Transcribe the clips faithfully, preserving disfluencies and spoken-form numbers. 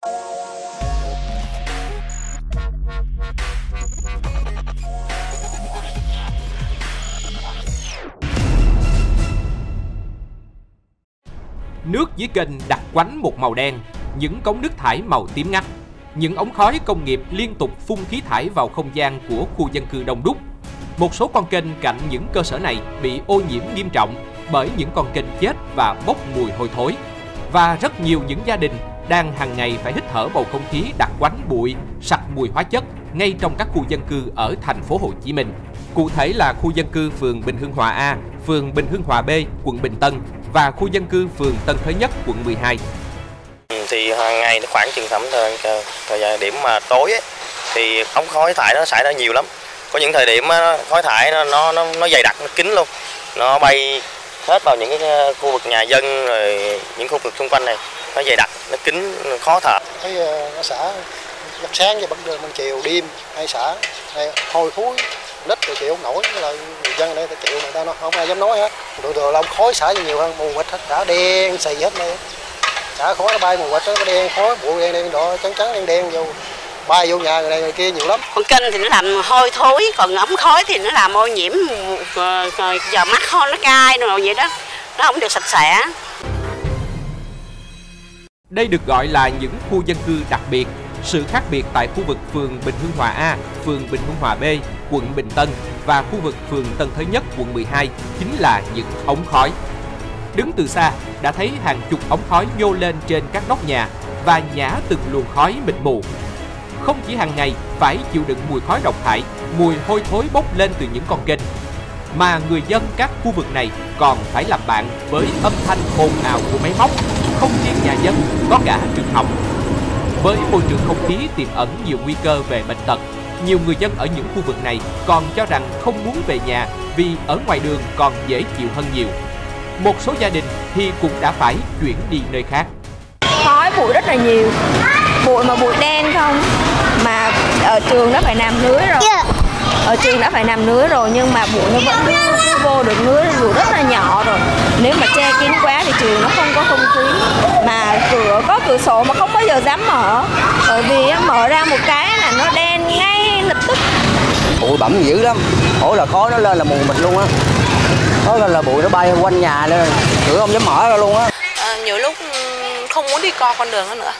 Nước dưới kênh đặc quánh một màu đen, những cống nước thải màu tím ngắt, những ống khói công nghiệp liên tục phun khí thải vào không gian của khu dân cư đông đúc. Một số con kênh cạnh những cơ sở này bị ô nhiễm nghiêm trọng bởi những con kênh chết và bốc mùi hôi thối. Và rất nhiều những gia đình đang hàng ngày phải hít thở bầu không khí đặc quánh bụi, sặc mùi hóa chất ngay trong các khu dân cư ở thành phố Hồ Chí Minh. Cụ thể là khu dân cư phường Bình Hưng Hòa A, phường Bình Hưng Hòa B, quận Bình Tân và khu dân cư phường Tân Thới Nhất, quận mười hai. Thì hàng ngày nó khoảng chừng thẩm thời, thời gian điểm mà tối ấy, thì ống khói thải nó xảy ra nhiều lắm. Có những thời điểm khói thải nó nó nó, nó dày đặc, nó kín luôn, nó bay hết vào những cái khu vực nhà dân rồi những khu vực xung quanh này, nó dày đặc, nó kín, nó khó thở. Thấy nó xả lúc sáng và bắt đầu ban chiều đêm hay xả hay hôi thối nít rồi chịu không nổi, là người dân ở đây ta chịu, người ta nó không ai dám nói hết. Rồi rồi lông khói xả nhiều hơn, mù mịt hết, đã đen xì hết đây. Xả khói nó bay mù mịt nó đen, khói bụi đen đen đỏ trắng trắng đen đen vô bay vô nhà người này người kia nhiều lắm. Con kênh thì nó làm hôi thối, còn ống khói thì nó làm ô nhiễm, giờ mắt ho nó cay rồi vậy đó, nó không được sạch sẽ. Đây được gọi là những khu dân cư đặc biệt. Sự khác biệt tại khu vực phường Bình Hưng Hòa A, phường Bình Hưng Hòa B, quận Bình Tân và khu vực phường Tân Thới Nhất, quận mười hai chính là những ống khói. Đứng từ xa đã thấy hàng chục ống khói nhô lên trên các nóc nhà và nhả từng luồng khói mịt mù. Không chỉ hàng ngày phải chịu đựng mùi khói độc hại, mùi hôi thối bốc lên từ những con kênh, mà người dân các khu vực này còn phải làm bạn với âm thanh ồn ào của máy móc, không riêng nhà dân, có cả trường học. Với môi trường không khí tiềm ẩn nhiều nguy cơ về bệnh tật, nhiều người dân ở những khu vực này còn cho rằng không muốn về nhà vì ở ngoài đường còn dễ chịu hơn nhiều. Một số gia đình thì cũng đã phải chuyển đi nơi khác. Khói bụi rất là nhiều, bụi mà bụi đen không, mà ở trường đã phải nằm lưới rồi. Ở trường đã phải nằm lưới rồi nhưng mà bụi nó vẫn cứ, cứ vô được lưới dù rất là nhỏ rồi. Nếu mà che kín quá thì trường nó không có không khí, mà cửa có cửa sổ mà không bao giờ dám mở, bởi vì mở ra một cái là nó đen ngay lập tức. Bụi bẩn dữ lắm, mỗi là khói nó lên là mù mịt luôn á. Đó là, là bụi nó bay quanh nhà lên, cửa không dám mở ra luôn á. À, nhiều lúc không muốn đi co con đường nữa.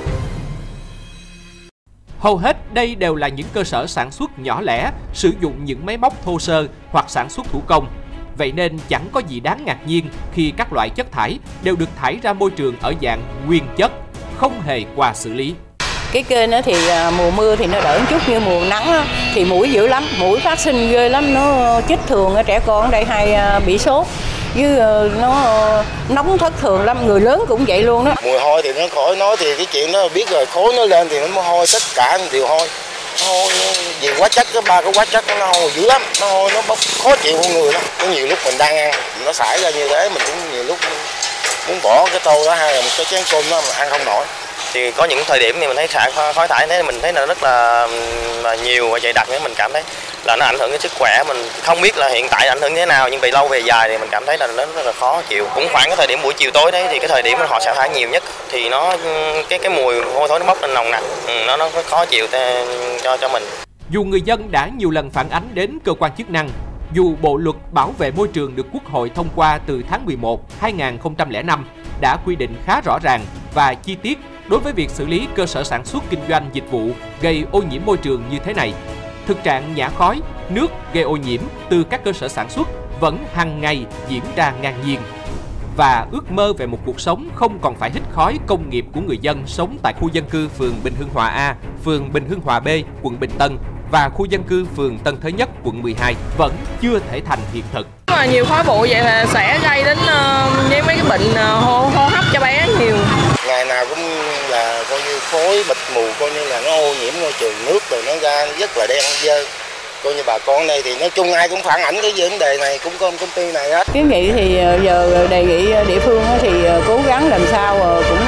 Hầu hết đây đều là những cơ sở sản xuất nhỏ lẻ, sử dụng những máy móc thô sơ hoặc sản xuất thủ công. Vậy nên chẳng có gì đáng ngạc nhiên khi các loại chất thải đều được thải ra môi trường ở dạng nguyên chất, không hề qua xử lý. Cái kênh thì mùa mưa thì nó đỡ một chút, như mùa nắng thì muỗi dữ lắm, muỗi phát sinh ghê lắm, nó chích thường trẻ con ở đây hay bị sốt. Với nó nóng thất thường lắm, người lớn cũng vậy luôn đó. Mùi hôi thì nó khỏi nói, thì cái chuyện đó biết rồi, khói nó lên thì nó mới hôi, tất cả đều hôi. Nó hôi vì hóa chất, cái ba cái hóa chất nó hôi dữ lắm, nó hôi nó bốc khó chịu con người lắm. Có nhiều lúc mình đang ăn nó xảy ra như thế, mình cũng nhiều lúc muốn bỏ cái tô đó hay là một cái chén cơm đó mà ăn không nổi. Thì có những thời điểm thì mình thấy xả khói thải thế mình thấy là rất là, là nhiều và dày đặc, nên mình cảm thấy là nó ảnh hưởng đến sức khỏe. Mình không biết là hiện tại ảnh hưởng thế nào, nhưng về lâu về dài thì mình cảm thấy là nó rất là khó chịu. Cũng khoảng cái thời điểm buổi chiều tối đấy thì cái thời điểm họ xả thải nhiều nhất, thì nó cái cái mùi hôi thối nó bốc lên nồng nặc, ừ, nó nó khó chịu cho cho mình. Dù người dân đã nhiều lần phản ánh đến cơ quan chức năng, dù bộ luật bảo vệ môi trường được Quốc hội thông qua từ tháng mười một năm hai nghìn không trăm lẻ năm đã quy định khá rõ ràng và chi tiết đối với việc xử lý cơ sở sản xuất kinh doanh dịch vụ gây ô nhiễm môi trường như thế này, thực trạng nhả khói, nước gây ô nhiễm từ các cơ sở sản xuất vẫn hàng ngày diễn ra ngang nhiên. Và ước mơ về một cuộc sống không còn phải hít khói công nghiệp của người dân sống tại khu dân cư phường Bình Hưng Hòa A, phường Bình Hưng Hòa B, quận Bình Tân và khu dân cư phường Tân Thới Nhất, quận mười hai vẫn chưa thể thành hiện thực. Mà nhiều khói bụi vậy là sẽ gây đến uh, với mấy cái bệnh uh, hô, hô hấp cho bé nhiều. Ngày nào cũng là coi như khói mịt mù, coi như là nó ô nhiễm môi trường, nước rồi nó ra rất là đen dơ. Coi như bà con đây thì nói chung ai cũng phản ảnh cái vấn đề này, cũng có công ty này hết. Kiến nghị thì giờ đề nghị địa phương thì cố gắng làm sao cũng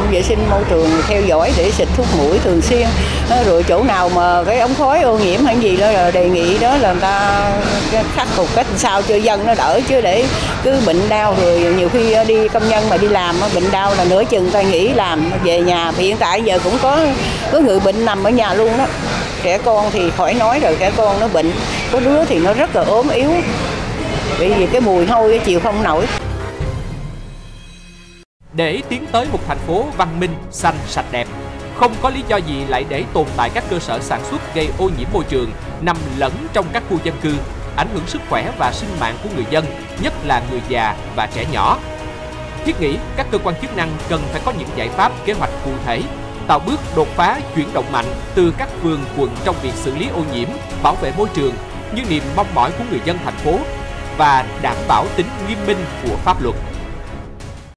vệ sinh môi trường theo dõi để xịt thuốc muỗi thường xuyên. Rồi chỗ nào mà cái ống khói ô nhiễm hay gì đó là đề nghị đó là người ta khắc phục cách sao cho dân nó đỡ, chứ để cứ bệnh đau rồi nhiều khi đi công nhân mà đi làm bệnh đau là nửa chừng ta nghỉ làm về nhà. Hiện tại giờ cũng có có người bệnh nằm ở nhà luôn đó. Trẻ con thì khỏi nói rồi, trẻ con nó bệnh, có đứa thì nó rất là ốm yếu, bởi vì cái mùi hôi chịu không nổi. Để tiến tới một thành phố văn minh, xanh, sạch đẹp, không có lý do gì lại để tồn tại các cơ sở sản xuất gây ô nhiễm môi trường nằm lẫn trong các khu dân cư, ảnh hưởng sức khỏe và sinh mạng của người dân, nhất là người già và trẻ nhỏ. Thiết nghĩ các cơ quan chức năng cần phải có những giải pháp, kế hoạch cụ thể, tạo bước đột phá, chuyển động mạnh từ các phường, quận trong việc xử lý ô nhiễm, bảo vệ môi trường như niềm mong mỏi của người dân thành phố và đảm bảo tính nghiêm minh của pháp luật.